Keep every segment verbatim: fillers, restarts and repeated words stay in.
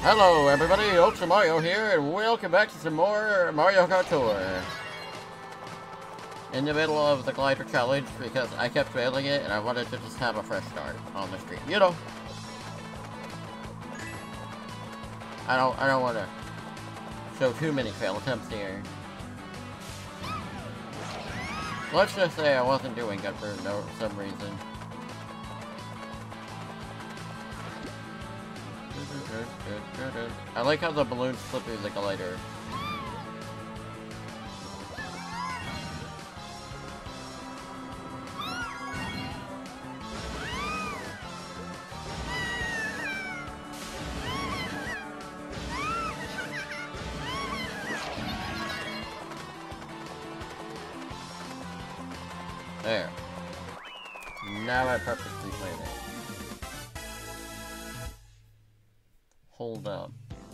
Hello everybody, Ultra Mario here, and welcome back to some more Mario Kart Tour. In the middle of the glider challenge because I kept failing it and I wanted to just have a fresh start on the screen. You know, I don't I don't want to show too many fail attempts here. Let's just say I wasn't doing good for no some reason. I like how the balloons slip through the glider. There. Now I purposely played it. Hold up.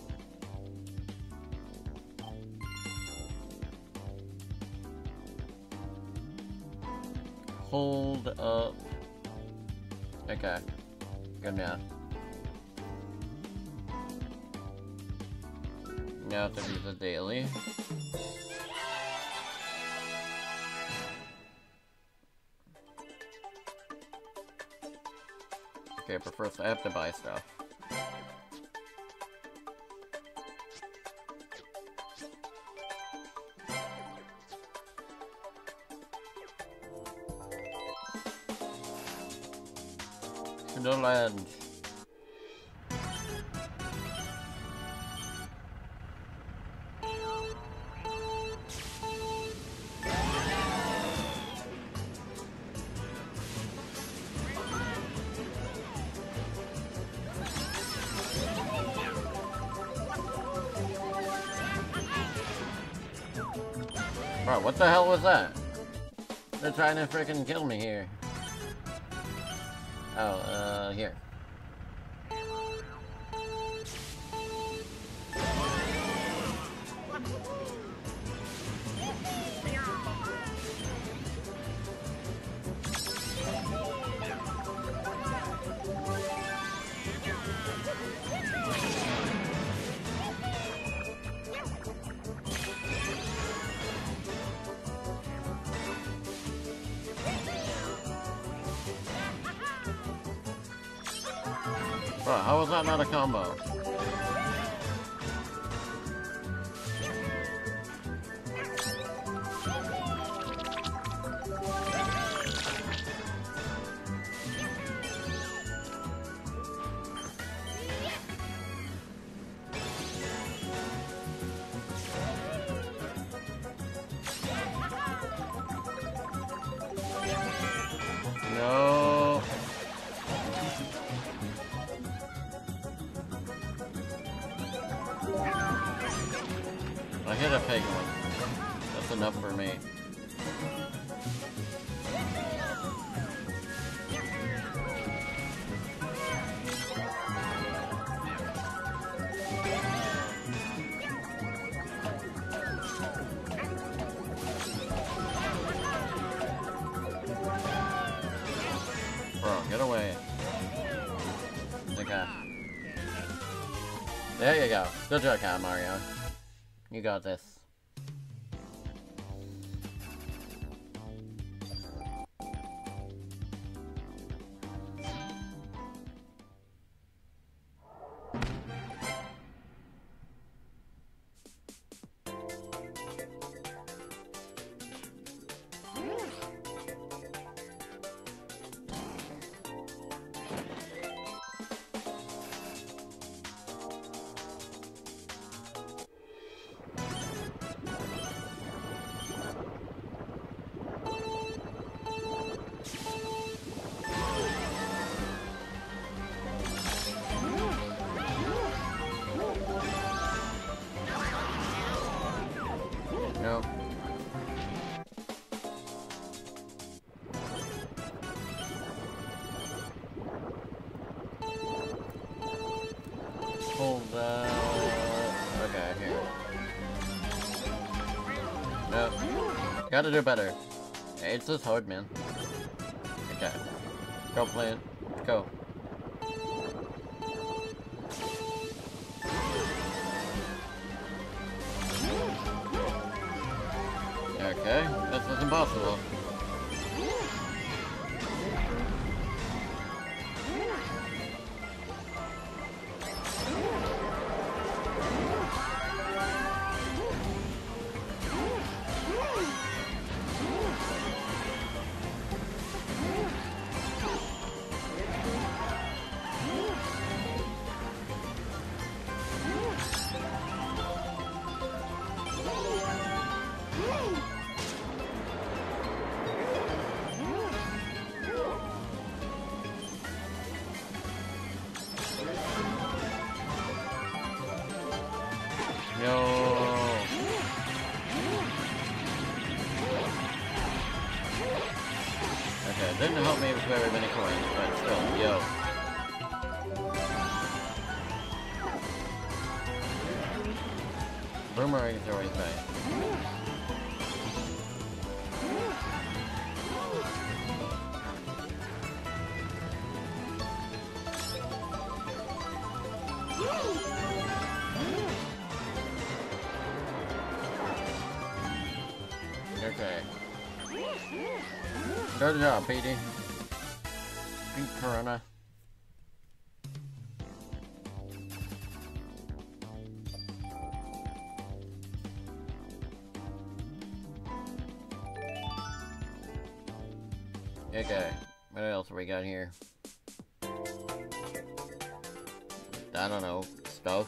Hold up. Okay. Good now. Now to do the daily. Okay, but first I have to buy stuff. No land. Bro, what the hell was that? They're trying to freaking kill me here. Oh, uh, here. Bro, how was that not a combo? No. I hit a pig one. That's enough for me. Bro, get away. Okay. There you go. Good job, Mario. You got this. Nope. Hold that. Okay, here. Nope. Gotta do better. Hey, it's just hard, man. Okay. Go, plan. Go. was impossible. Yo. Okay, it didn't help me with very many coins, but still, yo. Boomerangs are always nice. Okay. Good job, Petey. Beat Corona. Okay, what else we got here? I don't know, stuff.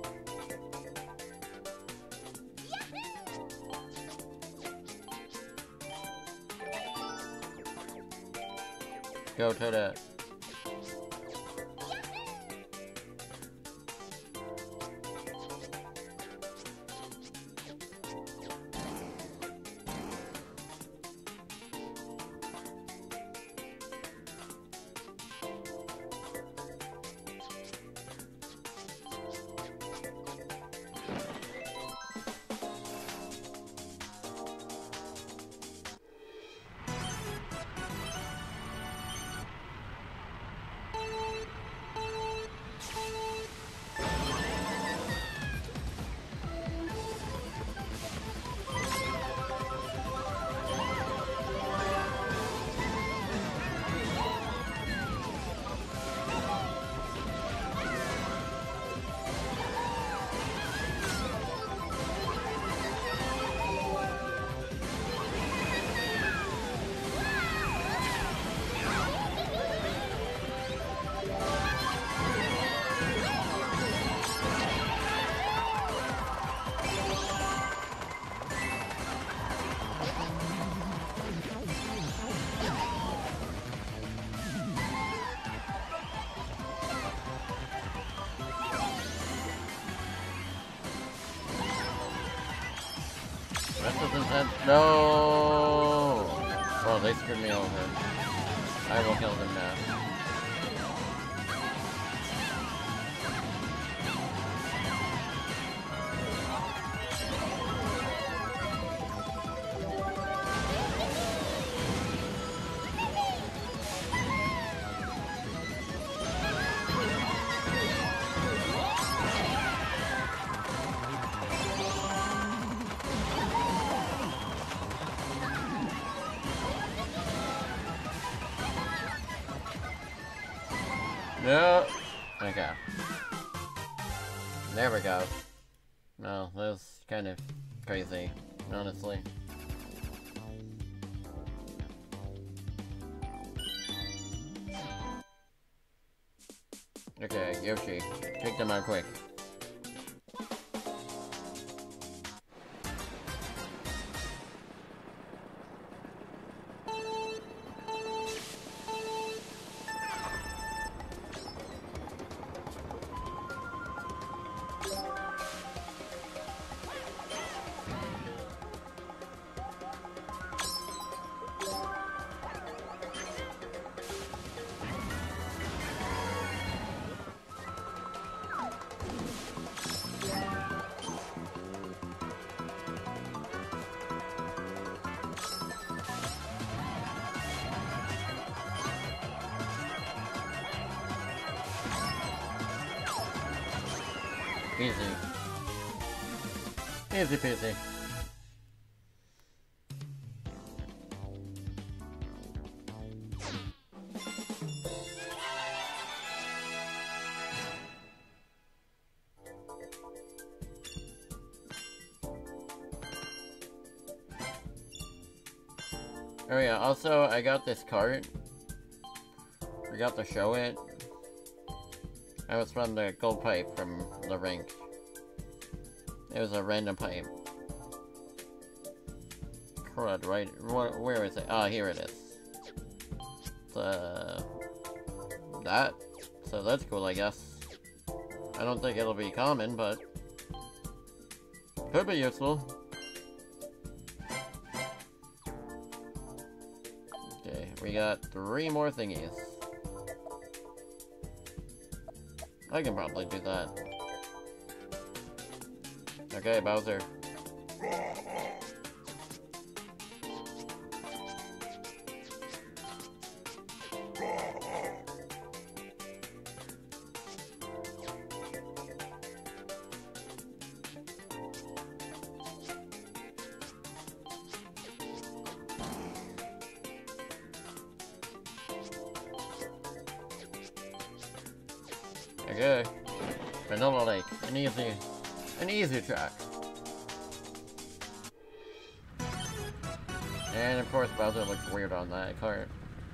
Go to the... This is intense. No! Well, they screwed me over. I will kill them now. No. Okay. There we go. No, that was kind of crazy, honestly. Okay, Yoshi, take them out quick. Easy. Easy peasy. Oh yeah, also I got this cart. Forgot to show it. I was from the gold pipe from the rink. It was a random pipe. Crud, right? Where, where is it? Ah, oh, here it is. Uh, that. So that's cool, I guess. I don't think it'll be common, but could be useful. Okay, we got three more thingies. I can probably do that. Okay, Bowser. Okay. Vanilla Lake. An easy, an easy track. And of course Bowser looks weird on that cart.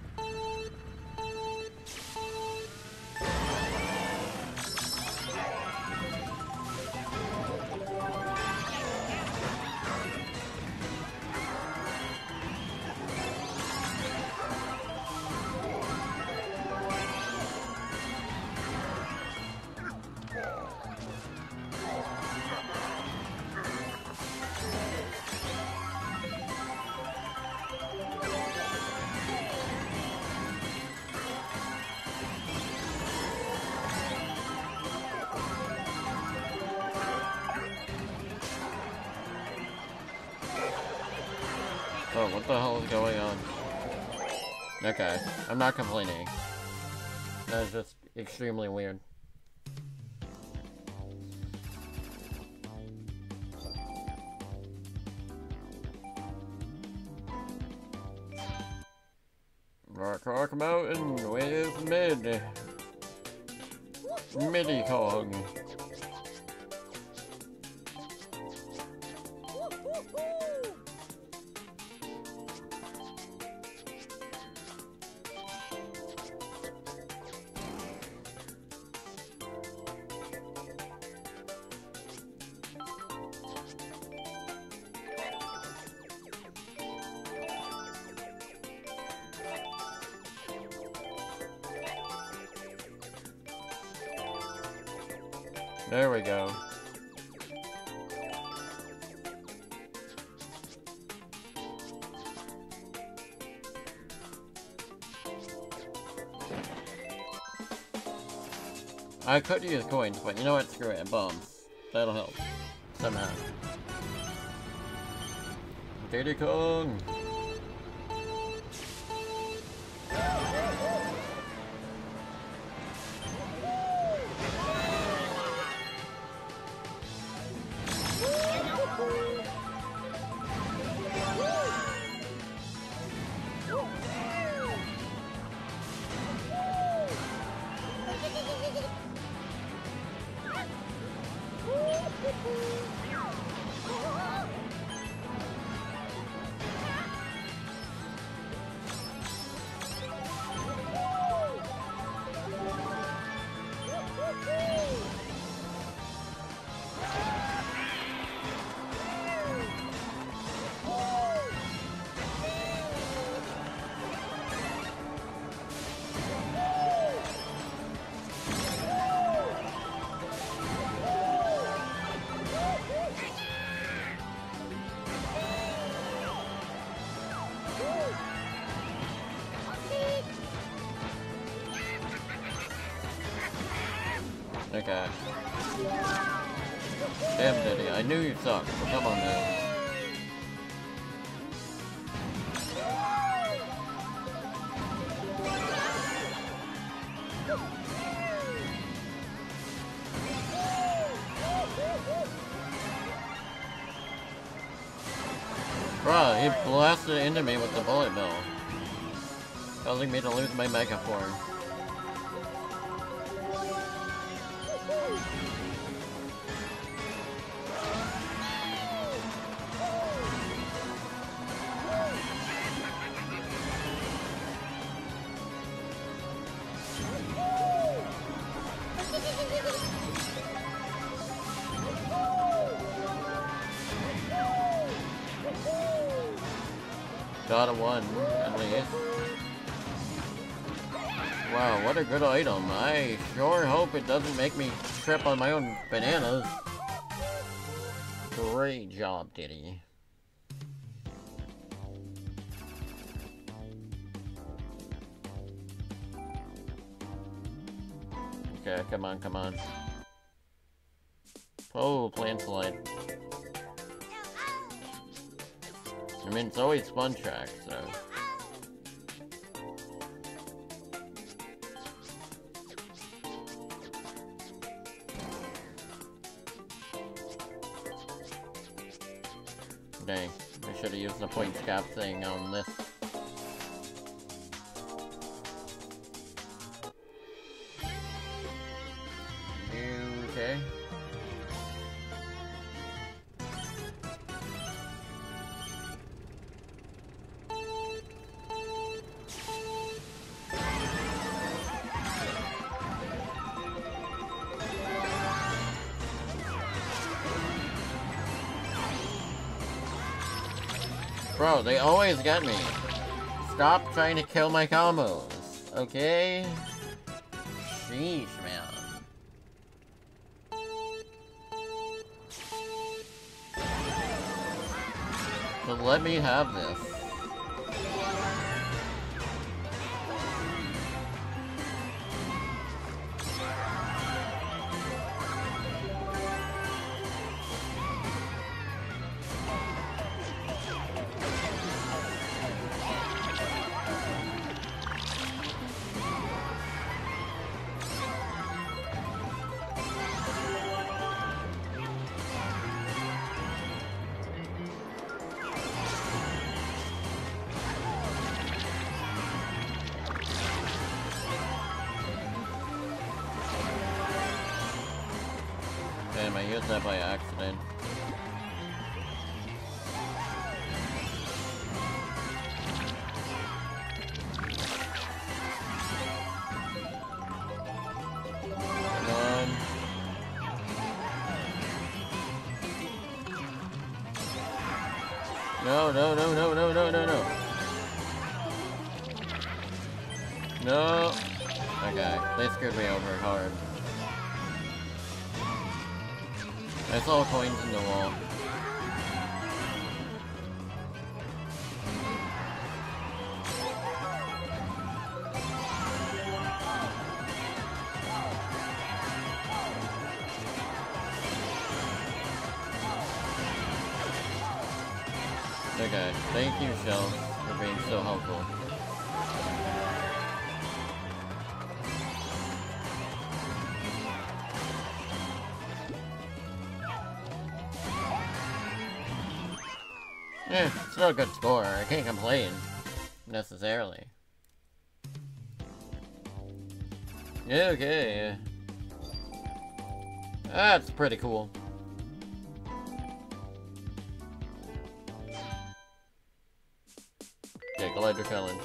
Oh, what the hell is going on? Okay, I'm not complaining. That is just extremely weird. Rock Rock Mountain with Mid. Midi Kong. There we go. I could use coins, but you know what? Screw it. Bombs. That'll help. Somehow. Diddy Kong! Okay. Damn, Diddy, I knew you sucked, but come on now. Bruh, he blasted into me with the bullet bill, causing me to lose my Mega Form. Got a one, at least. Wow, what a good item. I sure hope it doesn't make me trip on my own bananas. Great job, Diddy. Okay, come on, come on. Oh, plant slide. I mean, it's always fun track, so... Dang, I should have used the point cap thing on this. Okay. Bro, they always get me. Stop trying to kill my combos, okay? Sheesh, man. So let me have this. Damn, I used that by accident. Come on. No, no, no, no, no, no, no, no. No. Okay, they screwed me over hard. I saw coins in the wall. Okay, thank you, Shell, for being so helpful. Eh, it's not a good score. I can't complain, necessarily. Okay. That's pretty cool. Okay, Glider Challenge.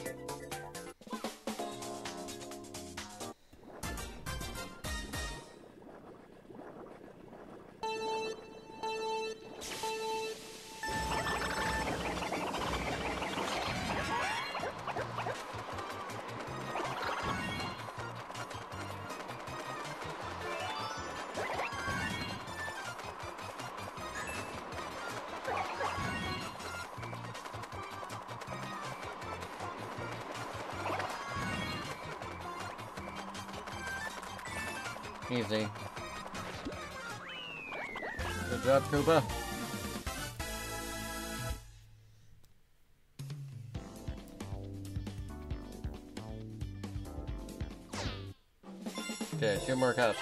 Easy. Good job, Koopa. Okay, two more cups.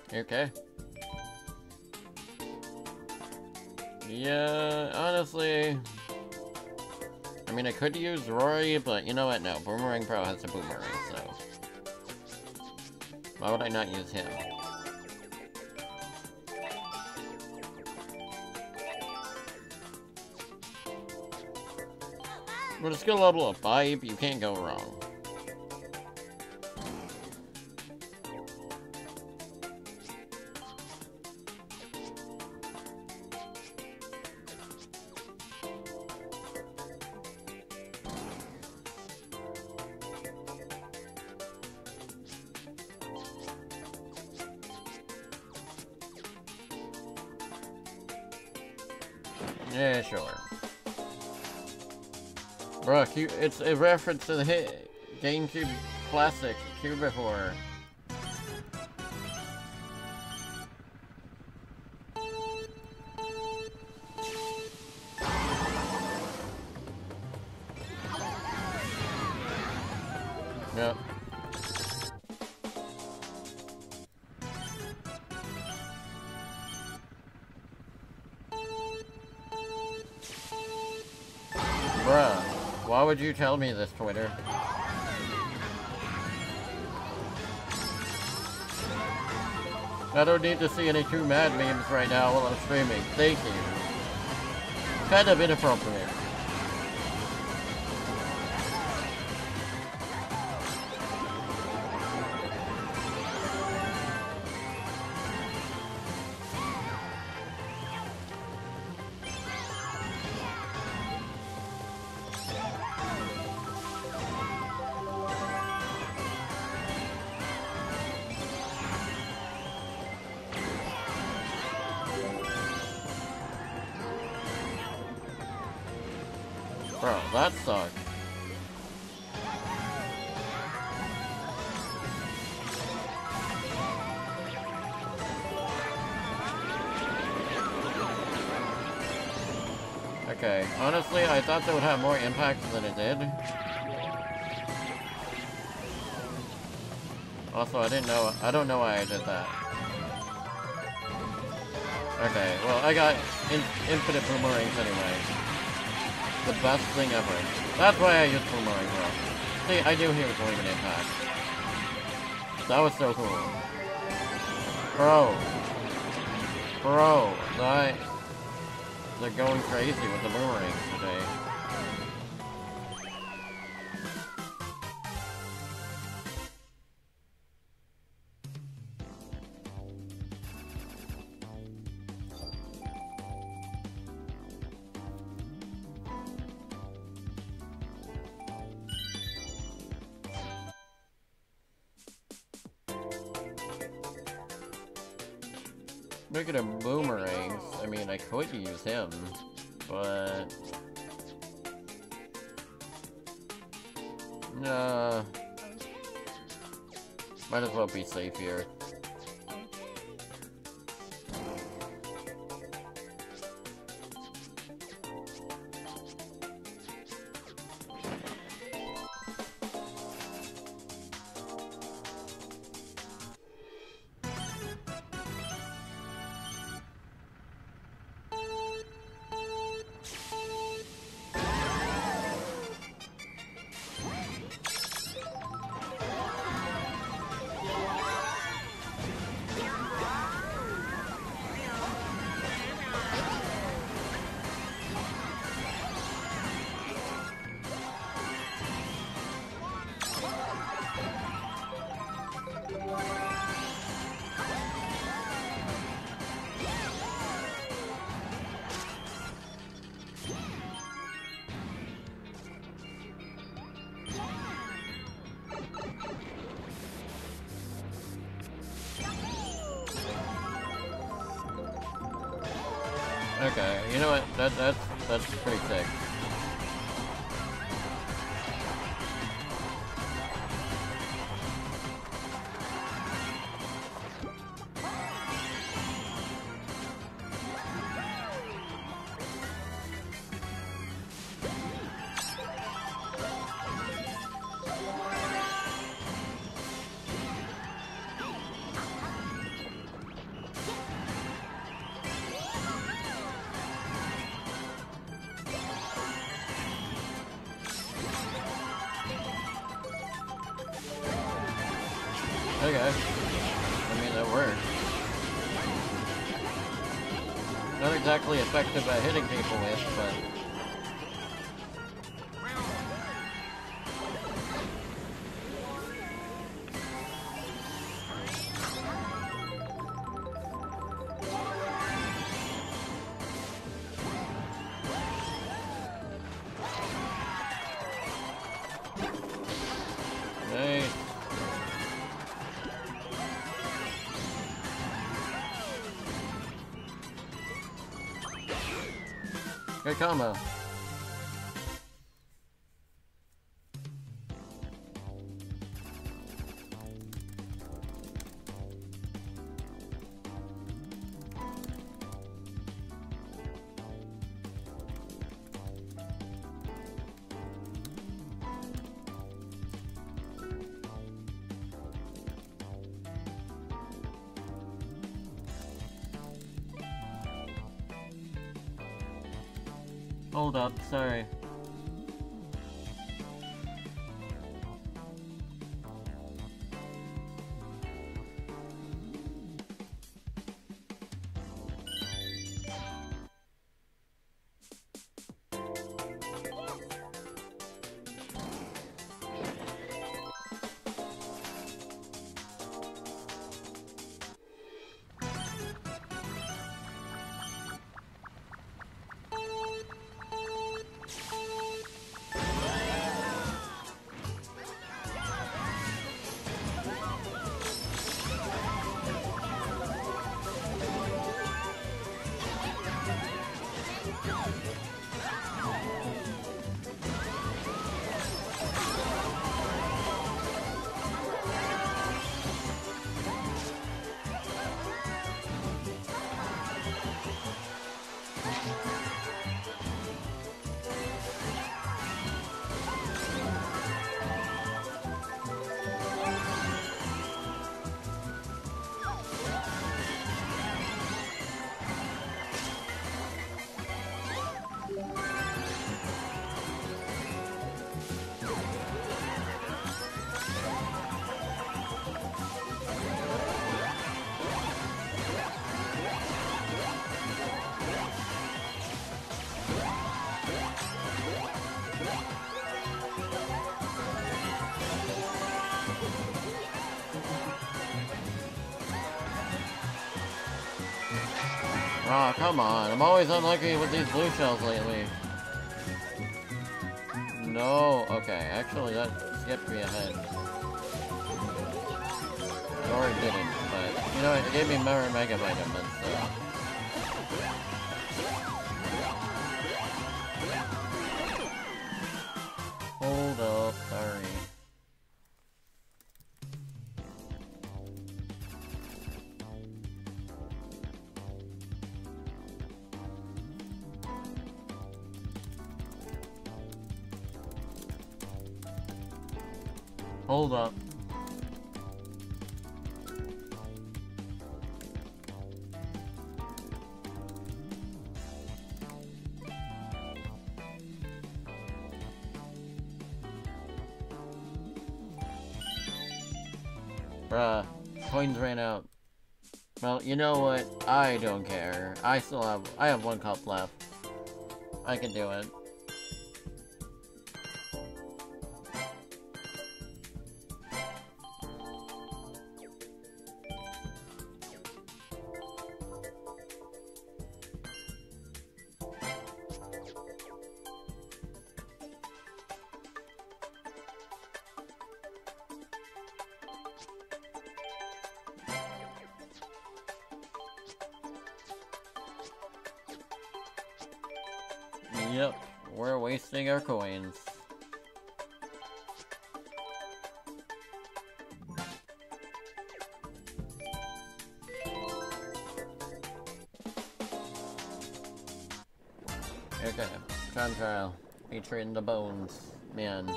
Okay. Yeah, honestly... I mean, I could use Rory, but you know what? No, Boomerang Pro has a boomerang, so... Why would I not use him? With a skill level of five, you can't go wrong. Yeah, sure. Bro, it's a reference to the hit GameCube classic Cubivore. Yep. Bruh, why would you tell me this, Twitter? I don't need to see any too mad memes right now while I'm streaming. Thank you. Kind of inappropriate. Bro, that sucks. Okay, honestly, I thought that would have more impact than it did. Also, I didn't know- I don't know why I did that. Okay, well, I got in infinite boomerangs anyway. The best thing ever. That's why I used Boomerang Pro. See, I knew he was leaving impact. That was so cool. Bro. Bro. That... They're going crazy with the boomerangs today. Look at a boomerangs. I mean, I could use him, but... Nah. Might as well be safe here. Okay, you know what? That that's that's pretty sick. Okay. I mean, that works. Not exactly effective at hitting people with, but... Nice. Good combo. Hold up, sorry. Aw, oh, come on. I'm always unlucky with these blue shells lately. No. Okay, actually that skipped me ahead. Or it didn't, but, you know, it gave me Mirror Mega Vitamins, so... Hold up, sorry. Hold up. Bruh, coins ran out. Well, you know what? I don't care. I still have- I have one cup left. I can do it. Yep, we're wasting our coins. Okay, time trial. Featuring the bones. Man.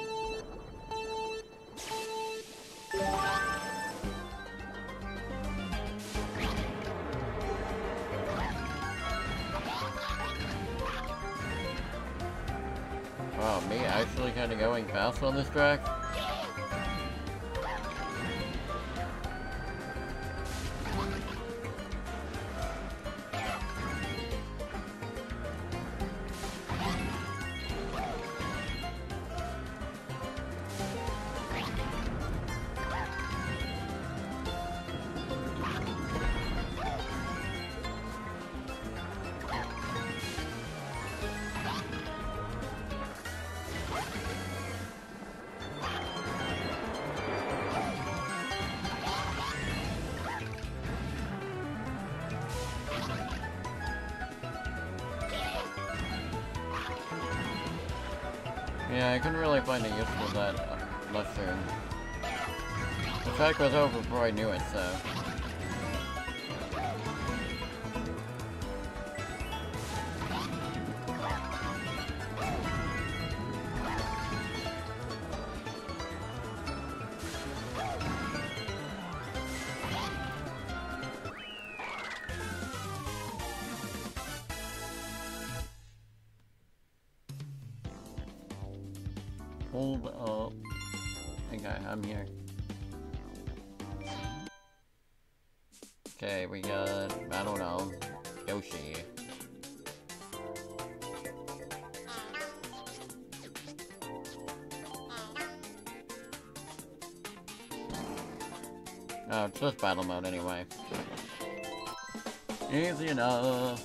Wow, me actually kind of going fast on this track? Yeah, I couldn't really find a use for that uh, mushroom. The track was over before I knew it, so... Hold up. Okay, I'm here. Okay, we got, I don't know, Yoshi. Oh, it's just battle mode anyway. Easy enough.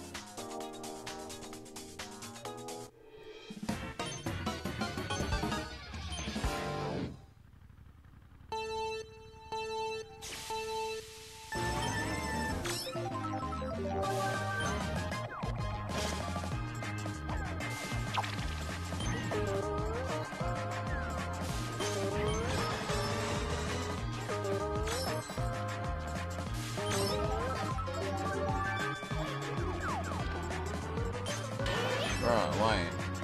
Bro, why?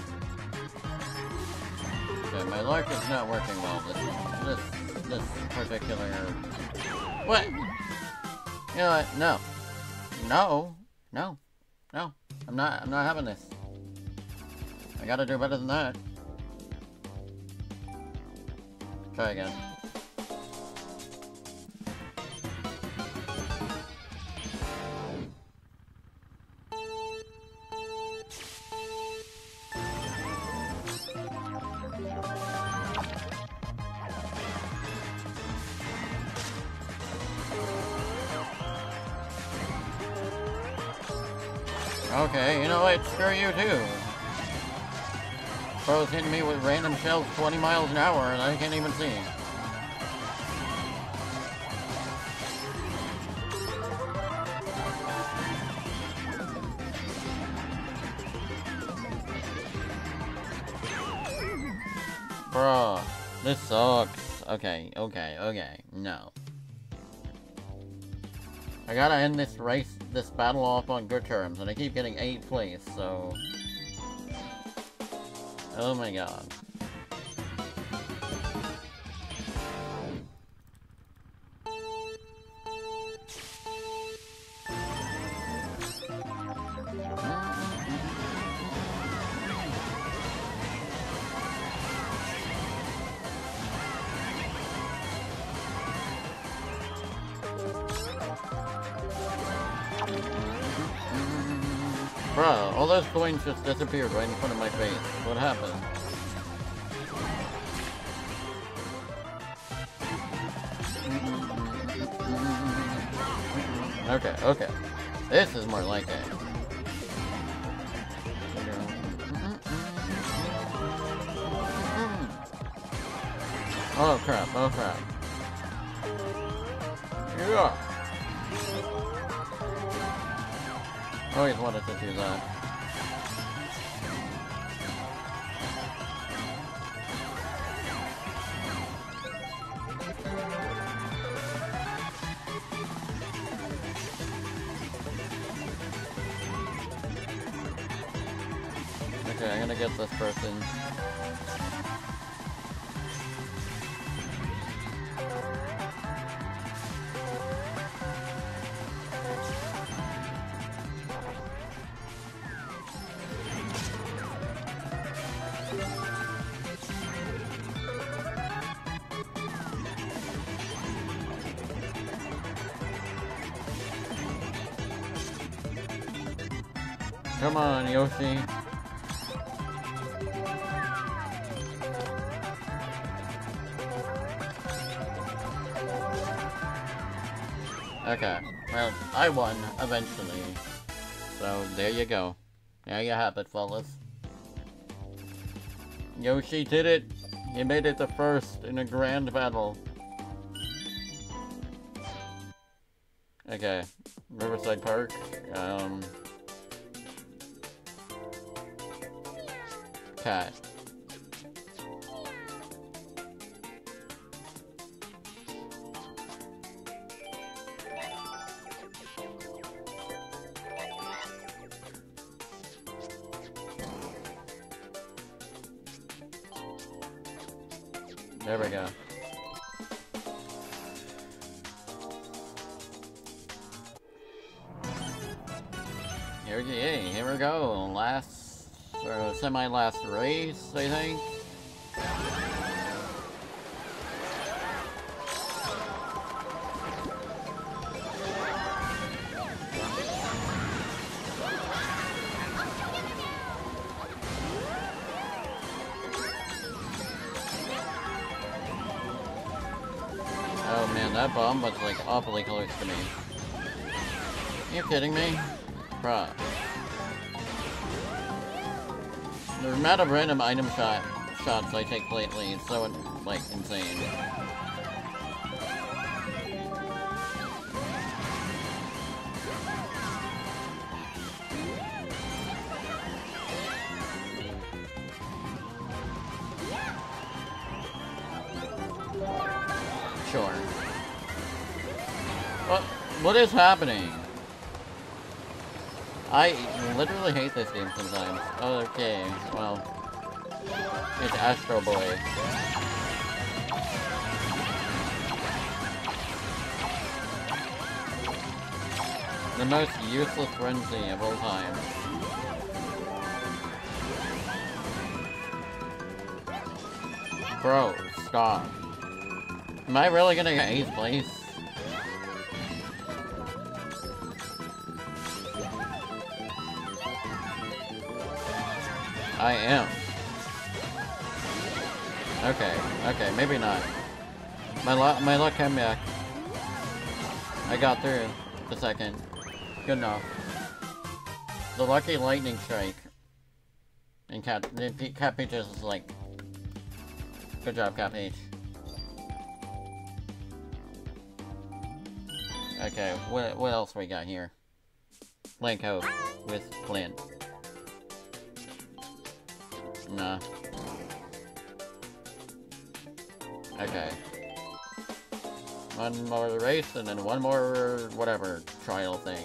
Okay, my lark is not working well. This, this, this particular... What? You know what? No. No. No. No. I'm not, I'm not having this. I gotta do better than that. Try again. Okay, you know what? Screw you too. Bro's hitting me with random shells twenty miles an hour and I can't even see. Bro, this sucks. Okay, okay, okay. No. I gotta end this race, this battle off on good terms, and I keep getting eighth place, so... Oh my god. Bruh, all those coins just disappeared right in front of my face. What happened? Okay, okay. This is more like it. Oh crap, oh crap. Yeah. Always wanted to do that. Okay, I'm gonna get this person. Come on, Yoshi. Okay, well, I won, eventually. So, there you go. There you have it, fellas. Yoshi did it! He made it the first in a grand battle. Okay, Riverside Park, um... Cat. There we go. Here we, hey, here we go. Last, or semi-last race, I think. Oh man, that bomb was like awfully close to me. Are you kidding me? Bruh. The amount of random item shot shots I take lately is so, like, insane. Sure. What? What is happening? I literally hate this game sometimes. Okay, well, it's Astro Boy. The most useless frenzy of all time. Bro, stop. Am I really gonna get eighth place? I am. Okay, okay, maybe not. My luck, my luck came back. I got through the second. Good enough. The lucky lightning strike. And Cat, Cat Peaches is like, good job, Cat Peach. Okay, what what else we got here? Link Hope with Clint. Nah. Okay. One more race and then one more whatever trial thing.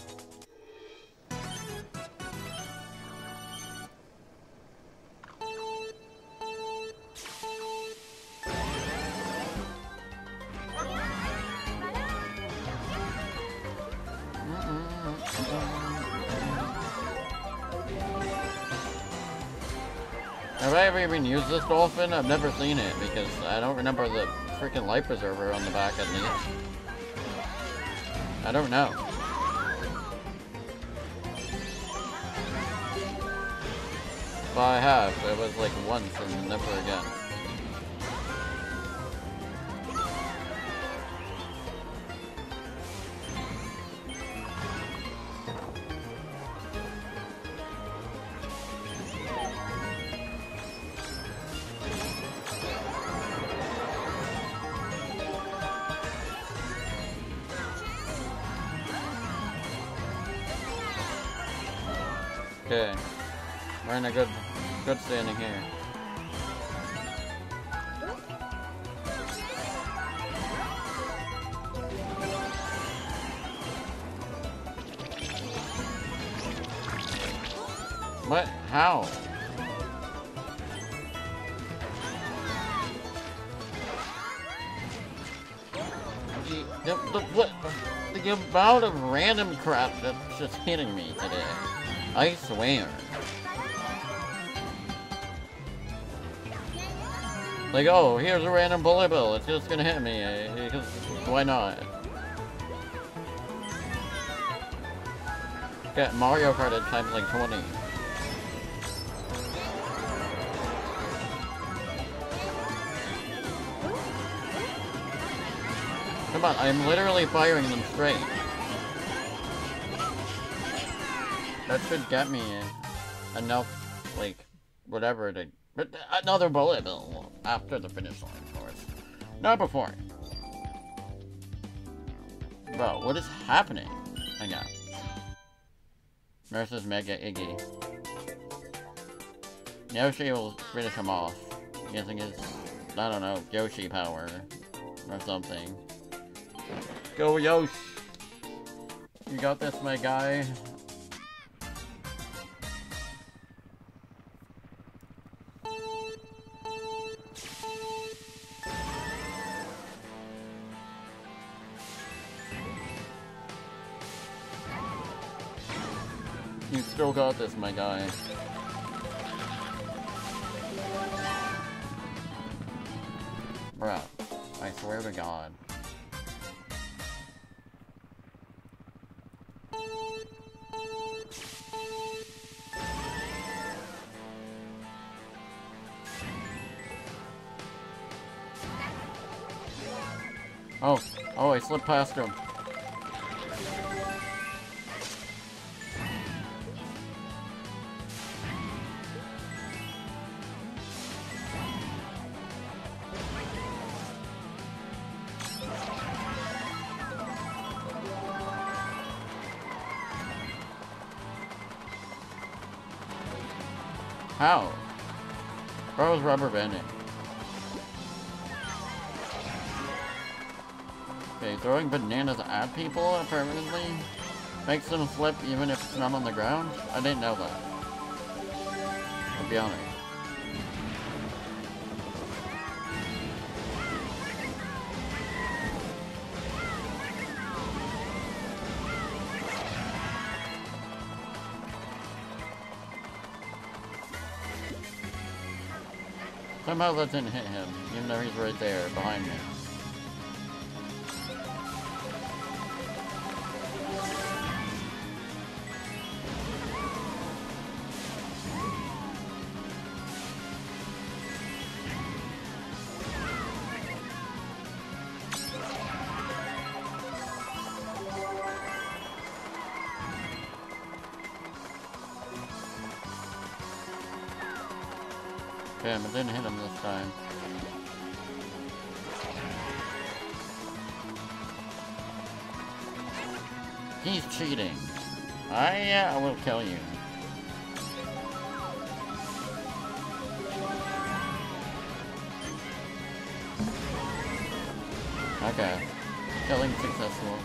Have I ever even used this dolphin? I've never seen it because I don't remember the freaking life preserver on the back at least. I don't know. Well, I have. It was like once and never again. Okay, we're in a good, good standing here. What? How? The, the, the, what? The amount of random crap that's just hitting me today. I swear. Like, oh, here's a random bullet bill. It's just gonna hit me. Because why not? Got Mario Kart at times like twenty. Come on, I'm literally firing them straight. That should get me enough, like, whatever to... But another bullet bill after the finish line, of course. Not before. Bro, what is happening? Hang on. Versus Mega Iggy. Yoshi will finish him off. Using his, I don't know, Yoshi power. Or something. Go Yoshi! You got this, my guy. You still got this, my guy. Bruh, I swear to God. Oh, oh, I slipped past him. How? Bro was rubber banding. Okay, throwing bananas at people permanently makes them flip even if it's not on the ground? I didn't know that. I'll be honest. Somehow that didn't hit him, even though he's right there, behind me. Damn, it didn't hit him this time. He's cheating. I, uh, I will kill you. Okay. Killing successful.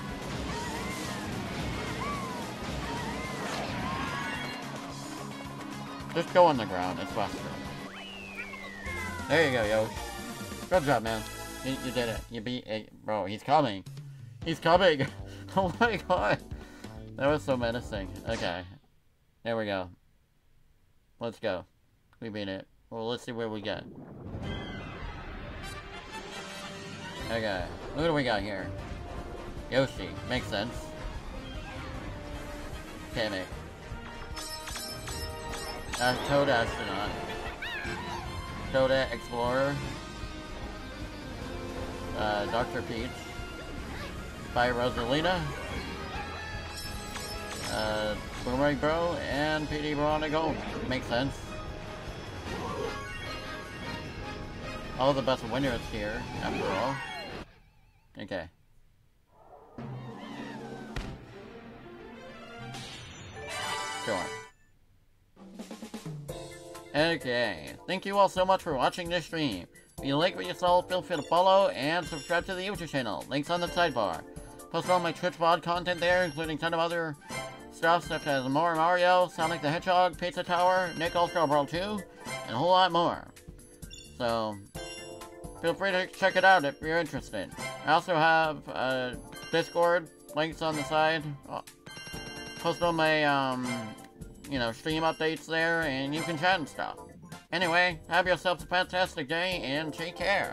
Just go on the ground, it's faster. There you go, yo. Good job, man. You, you did it. You beat it. Bro, he's coming. He's coming! Oh my god! That was so menacing. Okay. There we go. Let's go. We beat it. Well, let's see where we get. Okay. What do we got here? Yoshi. Makes sense. Kamek. Uh, Toad Astronaut. Toadette Explorer, uh, Doctor Peach, by Rosalina, uh, Boomerang Bro, and P D Veronica. Makes sense. All the best winners here, after all. Okay. Sure. Okay, thank you all so much for watching this stream. If you like what you saw, feel free to follow and subscribe to the YouTube channel. Links on the sidebar. Post all my Twitch V O D content there, including a ton of other stuff such as more Mario, Sonic the Hedgehog, Pizza Tower, Nick All-Star Brawl two, and a whole lot more. So, feel free to check it out if you're interested. I also have uh, Discord, links on the side. Post all my, um... you know, stream updates there, and you can chat and stuff. Anyway, have yourselves a fantastic day, and take care.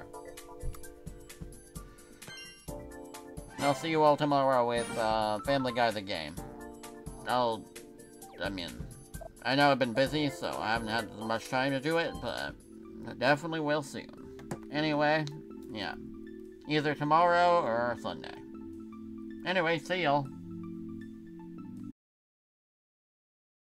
I'll see you all tomorrow with, uh, Family Guy the Game. I'll, I mean, I know I've been busy, so I haven't had as much time to do it, but I definitely will soon. Anyway, yeah. Either tomorrow or Sunday. Anyway, see y'all.